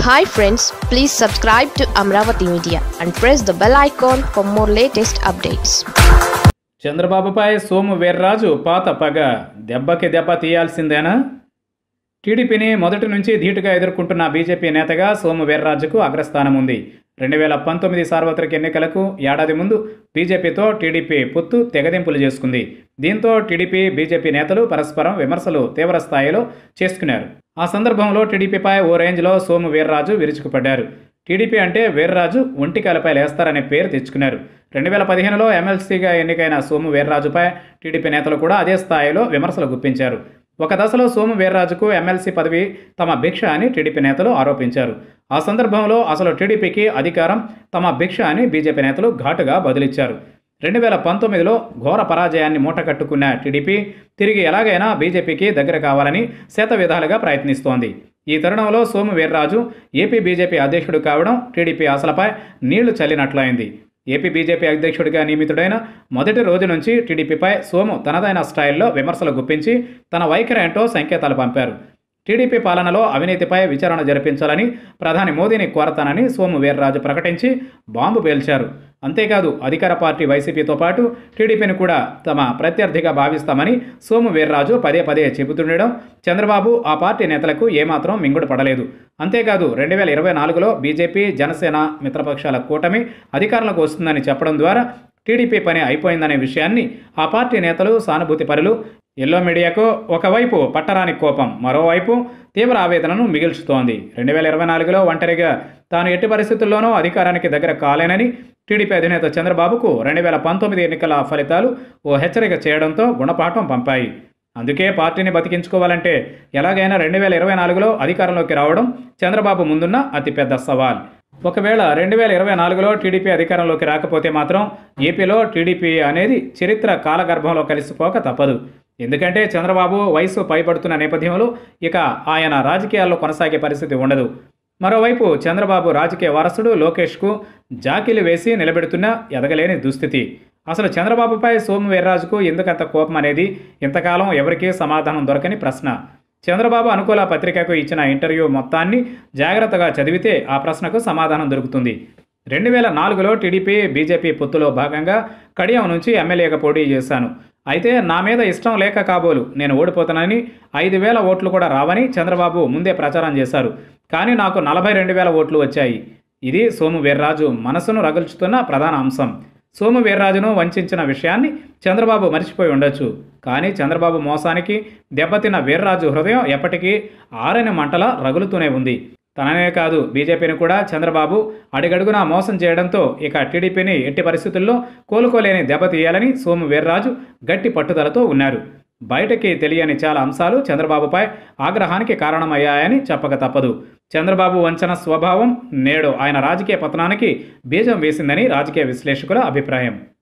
Hi friends, please subscribe to Amaravathi Media and press the bell icon for more latest updates. చంద్రబాబుపై సోము వీర్రాజు పాత పగ దెబ్బకి దెబ్బ తీయాల్సిందేనా? టీడీపీని మొదటి నుంచి ధీటుగా ఎదుర్కొంటున్న బీజేపీ నేతగా సోము వీర్రాజుకు అగ్రస్థానం ఉంది. 2019 సార్వత్రిక ఎన్నికలకు ఏడాది ముందు బీజేపీతో టీడీపీ పొత్తు తెగదెంపులు చేసుకుంది. దీంతో టీడీపీ, బీజేపీ నేతలు పరస్పరం విమర్శలు తీవ్ర స్థాయిలో చేసుకున్నారు. ఆ సందర్భంలో టీడీపీపై ఓ రేంజ్లో సోము వీర్రాజు విరుచుకుపడ్డారు. టీడీపీ అంటే వీర్రాజు ఒంటికాలపై లేస్తారనే పేరు తెచ్చుకున్నారు. 2015లో ఎమ్మెల్సీగా ఎన్నికైన సోము వీర్రాజుపై టీడీపీ నేతలు కూడా అదే స్థాయిలో విమర్శలు గుప్పించారు. ఒక దశలో సోము వీర్రాజుకు ఎమ్మెల్సీ పదవి తమ భిక్ష అని టీడీపీ నేతలు ఆరోపించారు. ఆ సందర్భంలో అసలు టీడీపీకి అధికారం తమ భిక్ష అని బీజేపీ నేతలు ఘాటుగా బదులిచ్చారు. 2019లో ఘోర పరాజయాన్ని మూటకట్టుకున్న టీడీపీ తిరిగి ఎలాగైనా బీజేపీకి దగ్గర కావాలని శతవిధాలుగా ప్రయత్నిస్తోంది. ఈ తరుణంలో సోము వీర్రాజు ఏపీ బీజేపీ అధ్యక్షుడు కావడం టీడీపీ ఆశలపై నీళ్లు చల్లినట్లయింది. ఏపీ బీజేపీ అధ్యక్షుడిగా నియమితుడైన మొదటి రోజు నుంచి టీడీపీపై సోము తనదైన స్టైల్లో విమర్శలు గుప్పించి తన వైఖరి ఏంటో సంకేతాలు పంపారు. టీడీపీ పాలనలో అవినీతిపై విచారణ జరిపించాలని ప్రధాని మోదీని కోరతానని సోము వీర్రాజు ప్రకటించి బాంబు పేల్చారు. అంతేకాదు అధికార పార్టీ వైసీపీతో పాటు టీడీపీని కూడా తమ ప్రత్యర్థిగా భావిస్తామని సోము వీర్రాజు పదే పదే చెబుతుండడం చంద్రబాబు ఆ పార్టీ నేతలకు ఏమాత్రం మింగుడు పడలేదు. అంతేకాదు 2024లో బీజేపీ, జనసేన మిత్రపక్షాల కూటమి అధికారంలోకి వస్తుందని చెప్పడం ద్వారా టీడీపీ పని అయిపోయిందనే విషయాన్ని ఆ పార్టీ నేతలు, సానుభూతి పరులు, ఎల్లో మీడియాకు ఒకవైపు పట్టరాని కోపం, మరోవైపు తీవ్ర ఆవేదనను మిగిల్చుతోంది. 2024లో ఒంటరిగా తాను ఎట్టి పరిస్థితుల్లోనూ అధికారానికి దగ్గర కాలేనని టీడీపీ అధినేత చంద్రబాబుకు 2019 ఎన్నికల ఫలితాలు ఓ హెచ్చరిక చేయడంతో గుణపాఠం పంపాయి. అందుకే పార్టీని బతికించుకోవాలంటే ఎలాగైనా 2024లో అధికారంలోకి రావడం చంద్రబాబు ముందున్న అతిపెద్ద సవాల్. ఒకవేళ 2024లో టీడీపీ అధికారంలోకి రాకపోతే మాత్రం ఏపీలో టీడీపీ అనేది చరిత్ర కాలగర్భంలో కలిసిపోక తప్పదు. ఎందుకంటే చంద్రబాబు వయసు పైబడుతున్న నేపథ్యంలో ఇక ఆయన రాజకీయాల్లో కొనసాగే పరిస్థితి ఉండదు. మరోవైపు చంద్రబాబు రాజకీయ వారసుడు లోకేష్కు జాకీలు వేసి నిలబెడుతున్న ఎదగలేని దుస్థితి. అసలు చంద్రబాబుపై సోము వీర్రాజుకు ఎందుకంత కోపం అనేది ఇంతకాలం ఎవరికీ సమాధానం దొరకని ప్రశ్న. చంద్రబాబు అనుకూల పత్రికకు ఇచ్చిన ఇంటర్వ్యూ మొత్తాన్ని జాగ్రత్తగా చదివితే ఆ ప్రశ్నకు సమాధానం దొరుకుతుంది. 2004లో టీడీపీ, బీజేపీ పొత్తులో భాగంగా కడియం నుంచి ఎమ్మెల్యేగా పోటీ చేశాను. అయితే నా మీద ఇష్టం లేక కాబోలు నేను ఓడిపోతానని, 5,000 ఓట్లు కూడా రావని చంద్రబాబు ముందే ప్రచారం చేశారు. కానీ నాకు 42,000 ఓట్లు వచ్చాయి. ఇది సోము వీర్రాజు మనసును రగుల్చుతున్న ప్రధాన అంశం. సోము వీర్రాజును వంచిన విషయాన్ని చంద్రబాబు మర్చిపోయి ఉండొచ్చు. కానీ చంద్రబాబు మోసానికి దెబ్బతిన్న వీర్రాజు హృదయం ఎప్పటికీ ఆరని మంటలా రగులుతూనే ఉంది. తననే కాదు బీజేపీని కూడా చంద్రబాబు అడుగడుగునా మోసం చేయడంతో ఇక టీడీపీని ఎట్టి పరిస్థితుల్లో కోలుకోలేని దెబ్బతీయాలని సోము వీర్రాజు గట్టి పట్టుదలతో ఉన్నారు. బయటకి తెలియని చాలా అంశాలు చంద్రబాబుపై ఆగ్రహానికి కారణమయ్యాయని చెప్పక తప్పదు. చంద్రబాబు వంచన స్వభావం నేడు ఆయన రాజకీయ పతనానికి బీజం వేసిందని రాజకీయ విశ్లేషకుల అభిప్రాయం.